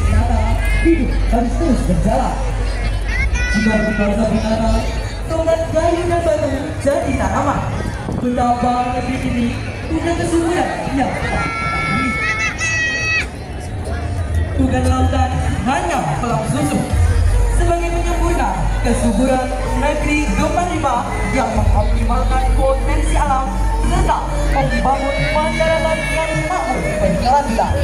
ternyata hidup harus terus berjalan. Jika berbangsa binata, tongan kayu dan batu jadi tanaman. Betapa negeri ini punya kesuburan yang tak ini. Bukan lautan hanya pelang susu sebagai penyempurna kesuburan negeri Gembang Lima yang mengoptimalkan potensi alam serta membangun masyarakat yang makmur berkelanjutan.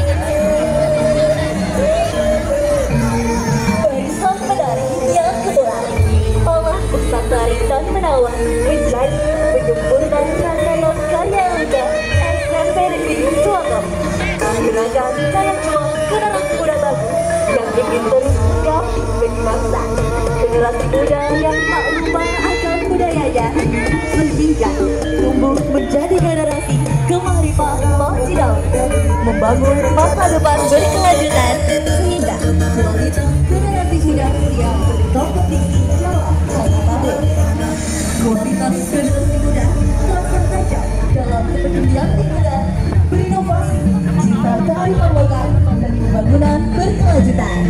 Barisan penari yang kebelah, olah pusat tari dan menawan menjadi penyempurna rangkaian karya muda SMP Negeri Suwagam. Menggunakan daya juang generasi muda bagus yang ingin terus mengabdi bagi bangsa. Generasi muda yang tak lupa akan budayanya sehingga tumbuh menjadi generasi kemarifah Masidau, membangun masa depan berkelanjutan sehingga kualitas generasi muda yang berkompetisi dalam masa tahun. Kualitas generasi muda terasa tajam dalam kepedulian lingkungan, berinovasi, cinta kearifan lokal, dan pembangunan berkelanjutan.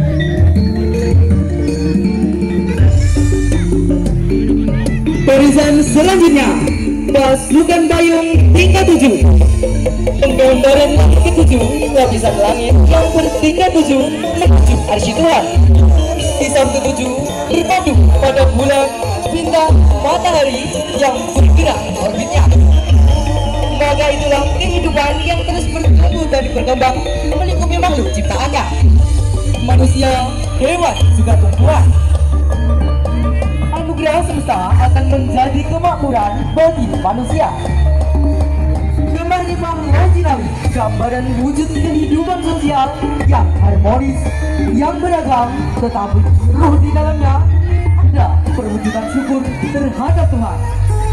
Barisan selanjutnya, pasukan Dayung tingkat 7. Penggambaran ke-7 lapisan langit yang bertingkat 7 menuju arsy Tuhan. Kisah ke-7 berpadu pada bulan, bintang, matahari yang bergerak orbitnya. Maka itulah kehidupan yang terus bertumbuh dan berkembang melingkupi makhluk ciptaannya. Manusia, hewan, juga tumbuhan. Anugerah semesta akan menjadi kemakmuran bagi manusia. Gembang Lima Wajinawi, gambaran wujud kehidupan sosial yang harmonis, yang beragam, tetapi roh di dalamnya ada perwujudan syukur terhadap Tuhan.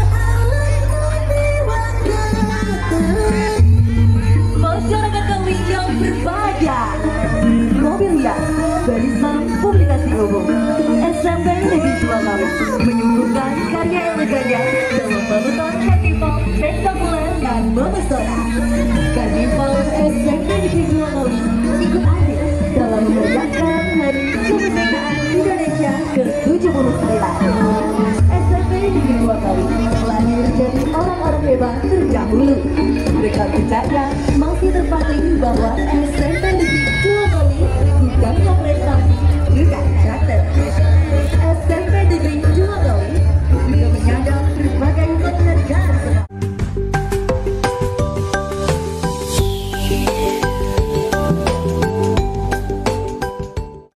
Masyarakat kami yang berbahagia, Mobilia, Barisan Publikasi Umum SMP Negeri Suwagam menyuguhkan karya elegannya dalam balutan karnival spektakuler dan memesona. Karnival SMP Negeri Suwagam ikut hadir dalam memeriahkan Hari Kemerdekaan Indonesia ke-79. SMP Negeri Suwagam lahir dari orang-orang hebat terdahulu. Rekam jejaknya masih terpating bahwa